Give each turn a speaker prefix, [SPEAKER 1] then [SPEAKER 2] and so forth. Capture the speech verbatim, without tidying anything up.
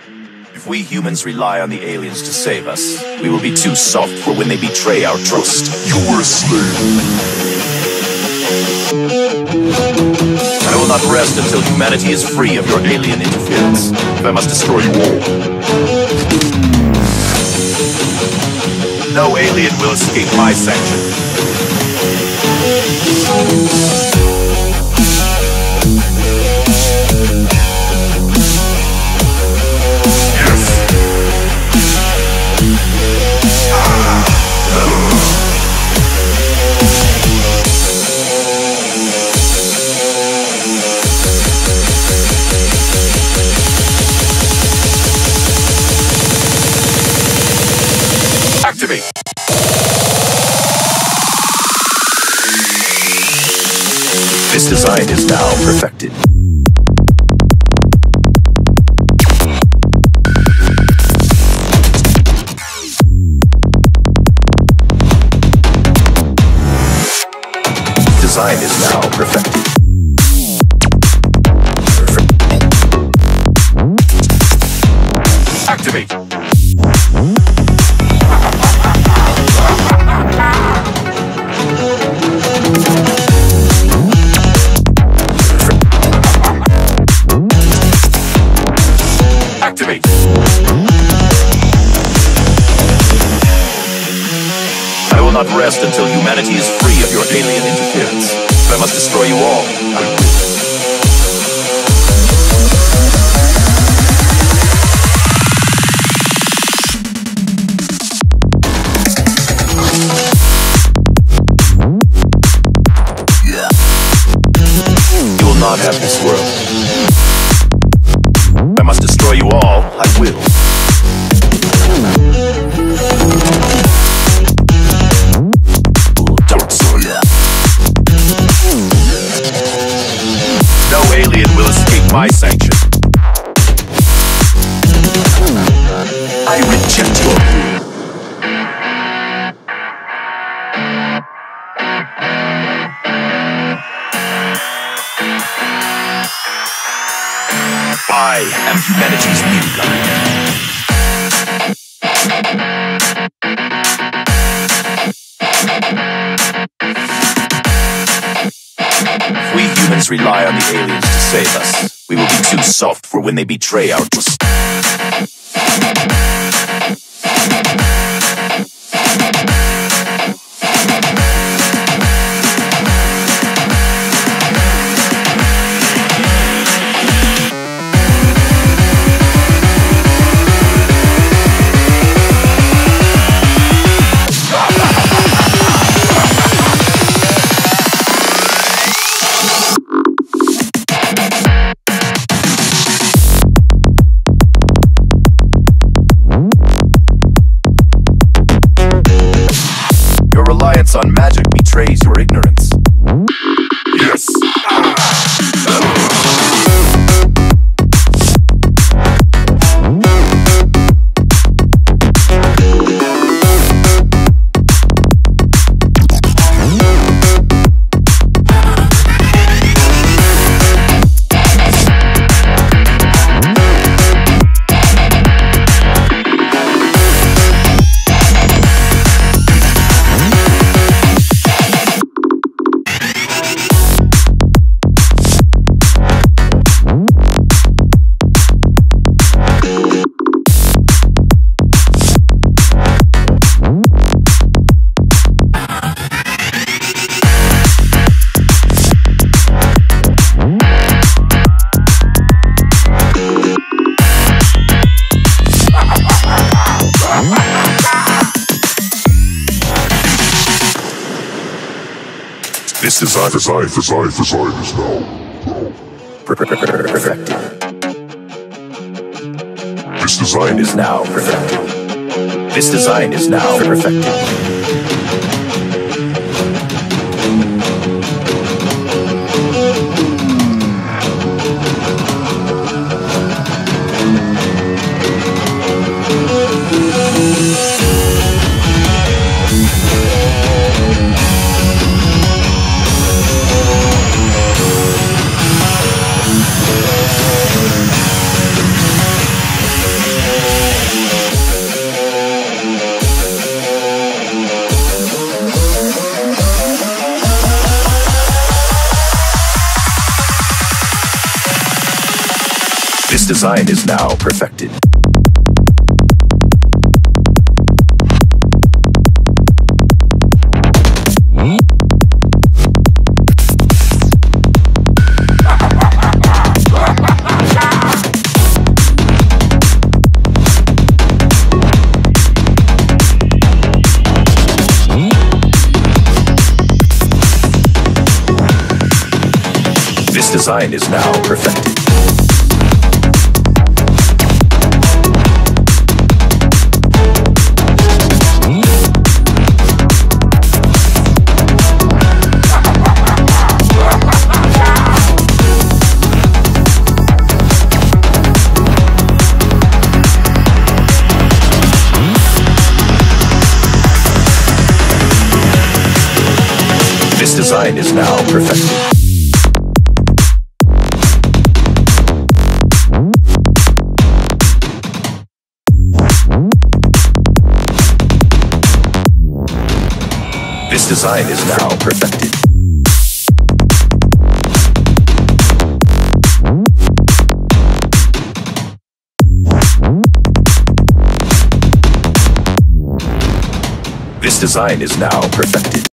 [SPEAKER 1] If we humans rely on the aliens to save us, we will be too soft for when they betray our trust.
[SPEAKER 2] You were a slave.
[SPEAKER 1] I will not rest until humanity is free of your alien interference. If I must destroy you all. No alien will escape my sanction. Activate! This design is now perfected. Design is now perfected. Activate! Activate! I will not rest until humanity is free of your alien interference. If I must destroy you all, I will. You will not have this world. If I must destroy you all, I will. No alien will escape my sanction. I reject your rule. I am humanity's new guide. If we humans rely on the aliens to save us, we will be too soft for when they betray our trust. Reliance on magic betrays your ignorance. Yes! This design, design, design, design is now perfected. This design is now perfected. This design is now perfected. This design is now perfected. This design is now perfected. This design is now perfected. This design is now perfected. This design is now perfected.